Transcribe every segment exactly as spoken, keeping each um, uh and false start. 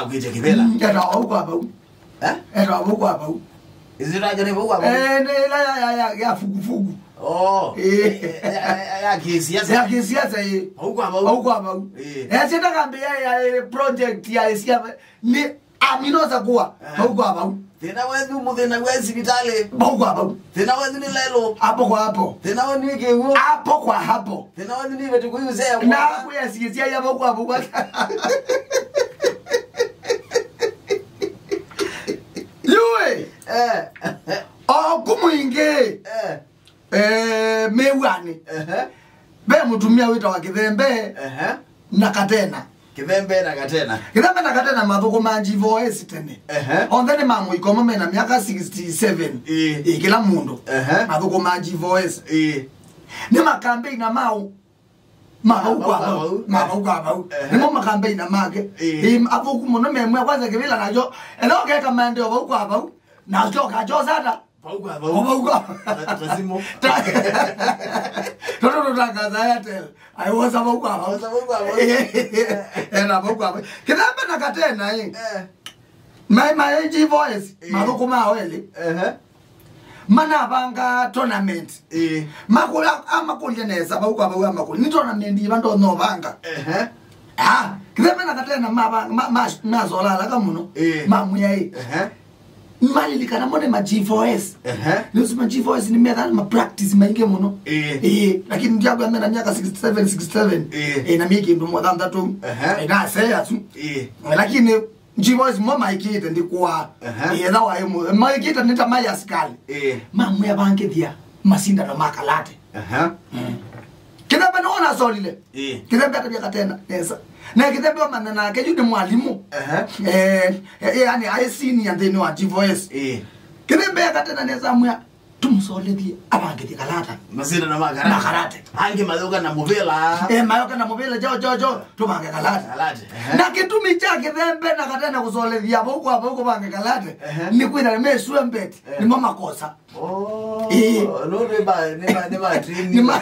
wa kwite kibela. Era huko hapa. Eh? Era huko hapa. Izira gani huko hapa? Eh, la ya ya ya fugu fugu. Oh. Eh, ya kisiasa. Ya kisiasa hii. Huko hapa. Huko hapa. Eh, sasa kambia ya project ya isia ni aminoza kuwa huko hapa. Tena wewe muthina wa hospitali. Huko hapa. Tena wewe ni lelo. Hapo kwa hapo. Tena wewe ni kewo. Hapo kwa hapo. Tena wewe ni wetu kuyuzea. Na kuyasikia ya huko hapo kwa. Yue. Eh. Oh, kumuinge. Eh. Eh, mewani. Eh. Be mutumia witawa Kithembe. Eh. Na Katena. Kithembe na Katena. Kithembe na Katena mathuko manji voice tene. Eh. Onthene mamu ikoma mena miaka sixty-seven. Eh. E kila mundu. Eh. Mathuko manji voice. Eh. Ni makambe na mau. Mau kwa mau. Mau kwa mau. Ni mo makambe na mage. E athuko muno memwe kwanza kivila najo. Elo ke kamande obo kwa mau. Na joka josada. Pauka pauka. Pauka. Tasimo. Toto toto kaza ya tel. I was about kwa. I was about kwa. Eh na bokwa. Kithembe na Katena eh. Eh. My my G voice. Mathuko mawele. Eh. Mana banga tournament. Eh. Makula amakulye neza bawukwa bawa makuli. Ni tournament ibantu no banga. Eh. Ah, Kithembe na Katena mabanga ma mazola la kamuno. Mamuya eh. Eh. Mali likana mone ma G four S. Eh. Nusu ma G four S ni meda ma practice mainge muno. Eh. Eh, lakini ndiago amena miaka sixty-seven sixty-seven. Eh. Eh na miki ndo mwa that tu. Eh na say atu. Eh. Lakini G four S mo maikite ndikuwa. Eh da wa emo. Maikite nita mai askali. Eh. Mamu ya banke dia masinda no makalate. Eh. Kithembe no na solile. Eh. Kithembe atabia Katena. Yes. Na Kithembe manana na keju ni mwalimu. Eh. Eh yani I seen ya ndeni wa G four S. Eh. Kithembe Katena neza mwa tumsolethie abange dikalata. Masira na makarate. Makarate. Ange madoka na mobela. Eh mayoka na mobela jo jo jo tubange kalata. Kalate. Na kitumi cha Kithembe na Katena kusolethia huko hapo huko bange kalate. Ni kwenda mesue mbeti. Ni mama kosa. Oh. Eh. No ne ba ne ba ne ba training. Ni ma.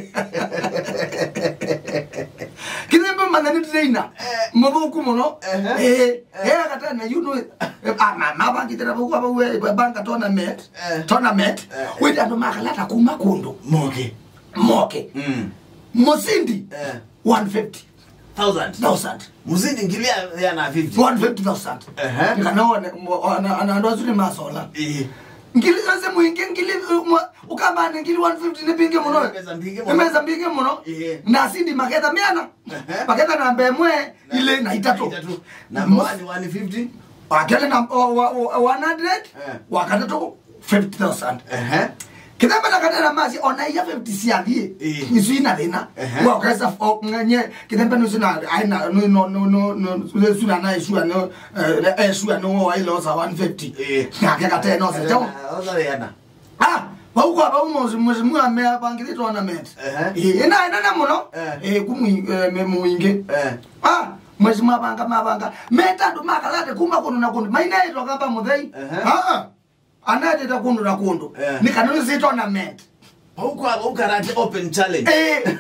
Kithembe manani trainer. Mabuku muno. Eh. Eh Katena you know ah mama bange tena huko hapo we banka tournament. Tournament. We ndo makalata kuma kundu. Moke. Moke. Mm. Musindi. Eh. one hundred fifty thousand. thousand. Musindi ngilia yana fifty. one hundred fifty thousand. Eh. Nikanaona ana ana ndo zile masola. Eh. Ngili sasa muinge ngili ukamba ngili one hundred fifty nipinge muno. Pesa mbinge muno. Pesa mbinge muno. Na sindi maketa miana. Maketa na mbemwe ile na itatu. Itatu. Na mwani one fifty. Wakele na one hundred. Wakati to fifty thousand. Eh. Kithembe na Katena masi ona ya fifty siadie. Nisu ina dina. Wa kaisa nganye Kithembe nusu na aina no no no no no su na na isu no eh su no wa ile osa one fifty. Eh. Ngake Katena no se jawo. Osa yana. Ah, ba uko ba umo mu ame abangire tournament. Eh. Ina ina na muno. Eh kumu me muinge. Eh. Ah, mwezi mabanga mabanga. Meta ndo makalate kuma kono na kono. Maina ito kamba muthei. Ah. Anaje ta kundu na kundu. Ni kanuni si tournament. Huko huko karate open challenge. Eh.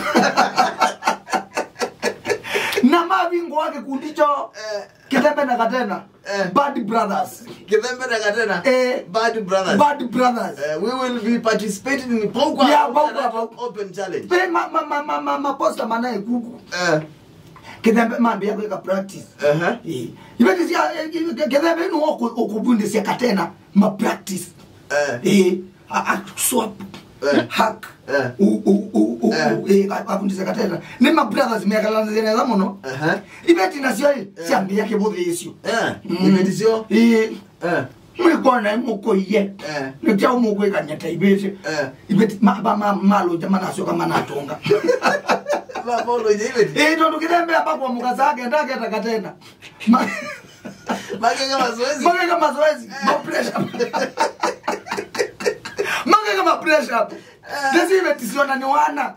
Na mabingo wake kundicho Kithembe na Katena. Bad brothers. Kithembe na Katena. Eh. Bad brothers. Bad brothers. Uh, we will be participating in Pauka yeah, Pauka open challenge. Pe ma ma ma ma ma, ma posta manae kuku. Eh. Kithembe mambe yako ka practice. Eh. Eh. Ibeti sia Kithembe no okubundi sia Katena ma practice. Eh. Eh. A swap. Hack. Eh. U u u u eh abundi sia Katena. Ni ma brothers me kala zene za mono. Eh. Ibeti na sio sia mbe yake bodhe yesio. Eh. Ibeti sio. Eh. Eh. Mwikona muko ye. Eh. Nitia umuko ikanyata ibeti. Eh. Ibeti ma ma malo jamana sio kama natonga. Mapolo ibeti. Eh ndo Kithembe ambapo mukazage ndake Katena. Magega mazoezi. Magega mazoezi. No pressure. Magega ma pressure. Desi ibeti sio na ni wana.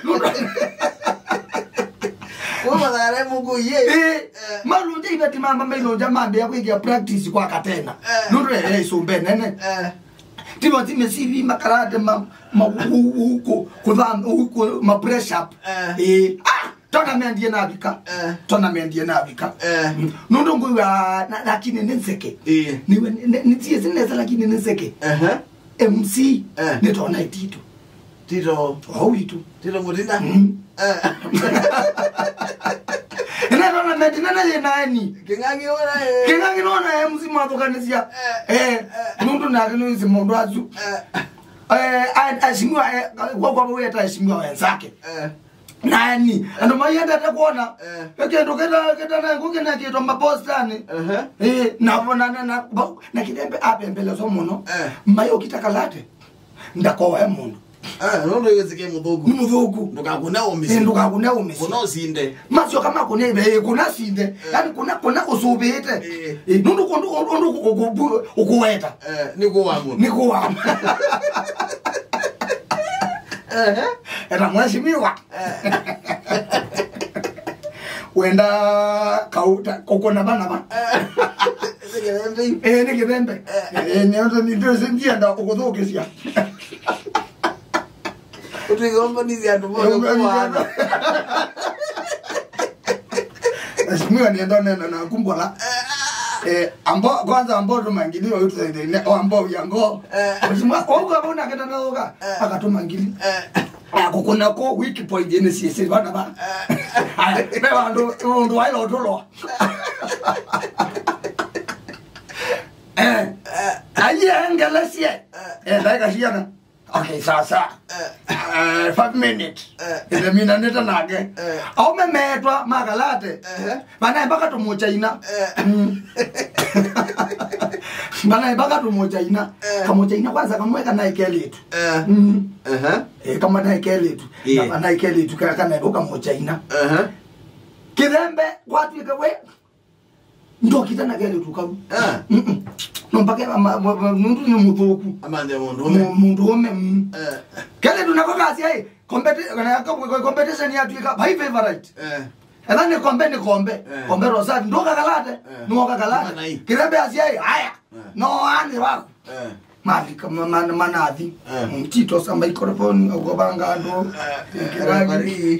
Wewe madhara muko ye. Eh. Malo nje ibeti mama mbele jamambe yako ikia practice kwa Katena. Ndo eh isumbe nene. Eh. Timo time C V makarate ma ma huko kudhan huko ma press up. Eh. Ah, tona mendie na bika tona mendie na bika nundu ngwa lakini nenseke niwe nitie sineza lakini nenseke eh M C ni tona itito tito oh itu tito mutinda eh ina tona medina na yenani kingangi ona kingangi ona M C mwadukanisia eh nundu na kinu izi mundu azu eh ashimwa kwa kwa wewe atashimwa wenzake eh nani ndo mayenda takuona yake ndo kenda kenda na ngukena kitu mapostani eh nabona na na Kithembe apembelezo muno mayo kitakalate ndakowa mundu ah ndo yezike mudhugu ni mudhugu ndokakuna omisi ndokakuna omisi kuno sinde masyo kama kune be kuna sinde yani kuna kuna usubite eh ndo ndo ndo ukuweta eh niko wangu niko wangu eh era mwashimiwa wenda kauta kokona bana ba eh ni Kithembe eh ni ndo ni ndo sindia ndo ukudhukisia utigomba nizi atumoyo kwa ashimiwa ni ndo neno na kumbwala eh ambo kwanza ambo tumangilio yote zaidi ambo yango ashimiwa kwa bona kenda naoga akatumangili akukuna ko wiki point ene sisi bana ba beba ndo ndo ailo tolo eh aye ngalasie eh daika shiana okay sasa eh five minutes ile mina neta nage au memetwa magalate bana mpaka tumucha ina bana mpaka tumucha ina kamucha ina kwanza kamweka na ikeletu eh eh kama na ikeletu na na ikeletu kana kana boka mucha ina eh Kithembe watu ikawe ndo kitana gele tukabu eh no mpaka mundu ni mudhuku amande mundu mundu ome eh kale tunako kasi ai competition competition ya tuika by favorite eh Edane kombe ni kombe kombe rosa ndo kakalate no kakalate Kithembe asiai haya no ani wako eh mali kama mana manadhi mtito samba microphone ugobanga ndo kiragi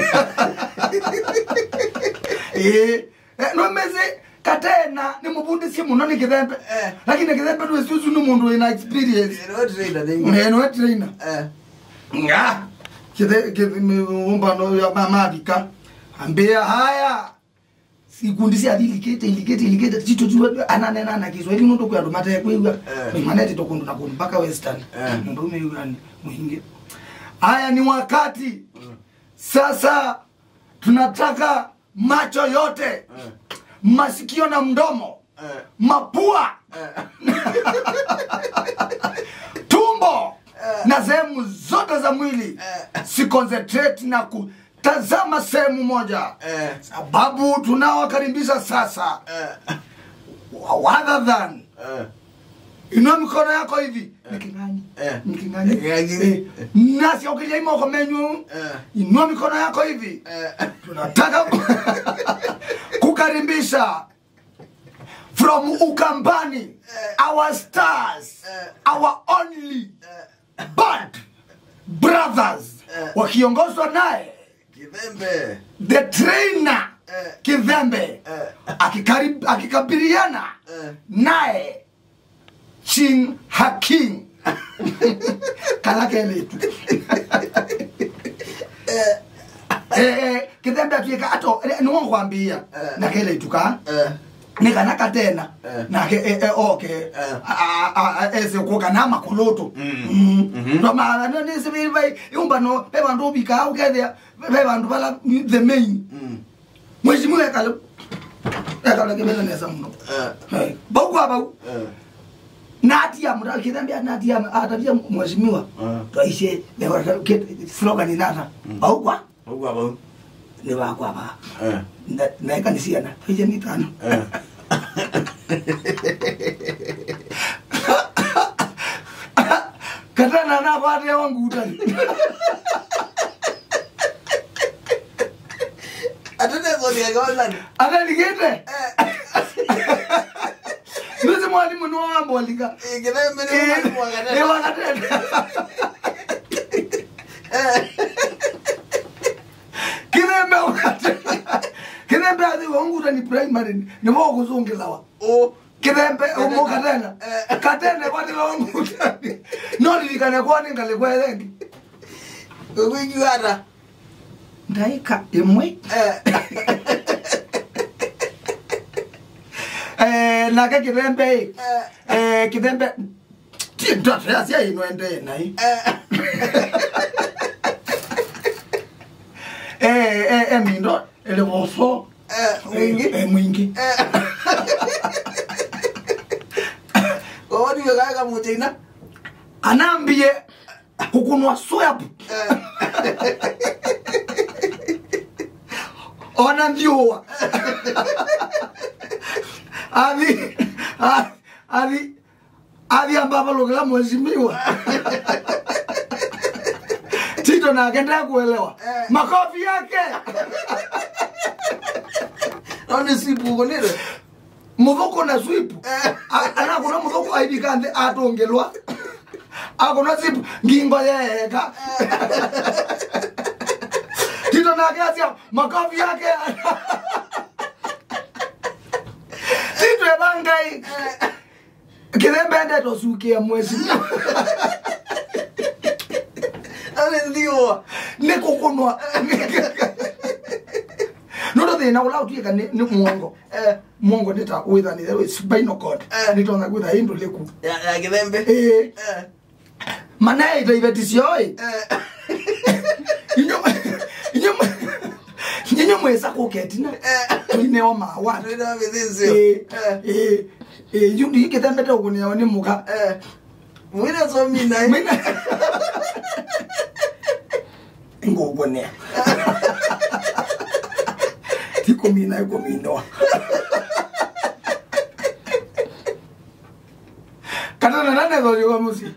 eh no meze katena ni mubundi simu no ni Kithembe lakini Kithembe ndo susu no mundu ina experience no trainer dingo no trainer eh nga kide kide umba no ya mama bika ambia haya sikundisi adilikete ilikete ilikete tito tuwa ananena na Kiswahili ndo kwa ndo mate kwa maneti to kundu na mpaka western ndo umeyani muinge haya ni wakati sasa tunataka macho yote masikio na mdomo mapua tumbo na sehemu zote za mwili si concentrate na ku tazama sehemu moja eh. Sababu tunawakaribisha sasa eh. Rather than eh. Inua mikono yako hivi nikingani eh. Nikingani eh. Nasi ukijaima kwa menyu eh. Inua mikono yako hivi eh. Tunataka kukaribisha from Ukambani eh. Our stars eh. Our only eh. Band brothers eh. Wakiongozwa naye Kithembe the trainer eh. Kithembe eh. Akikarib akikabiliana eh. Naye Chin Haking kalakele tu eh eh Kithembe atuika ato nuo kwambia na kele tuka eh nikanaka tena na ke okay a a ese ko kana makoloto ndo maana no nisibi vai yumba no beba ndo bika ukethe beba ndo bala the main mheshimiwa ekale ekale kebela nesa mno eh bauko abau natia mra Kithembe natia atabia mheshimiwa tuaishe leo slogan inata bauko bauko abau ni wako hapa eh na kanisia na tuaishe mitano eh katana na baadhi wangu utani atende zoni ya gawalani analigete Nisi mwalimu nuwa mwalika Kithembe ni mwalimu wakatena ni wakatena Kithembe wangu ni primary ni mo kuzungelawa Oh Kithembe umo katena katena kwa ni wangu no nilikane kwa ni ngale kwa yengi Uguara ndaika imwe eh na ke Kithembe eh Kithembe ti ndoto ya sia ino ende nai eh eh eh mindo ele boso eh mwingi eh mwingi Odi gaga mutina anambie kukunwa swap ona ndio ali ali ali ambaba lugela mheshimiwa Tito na agenda kuelewa makofi yake Oni sipu konire mudoko na swipu ana kuna mudoko aibikande atongelwa akona sipu ngingo yeka Tito na agenda makofi yake Tito ebangai Kithembe ndo sukia mwezi Ale ndio ne kokonwa no the na ula utika ni muongo eh muongo ndeta witha ni there spinal cord ni tona kwitha indo leku ya ya Kithembe eh mana ita ivetisio eh inyo inyo inyo mwesa koketina ine wa mawa ndio vizinzio eh eh eh yundi Kithembe to kunia ni muka eh mwina so mina mina ngobonea tiko mina iko mino kana na nane go yo musi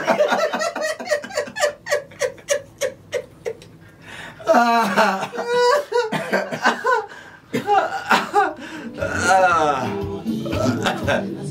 ah ah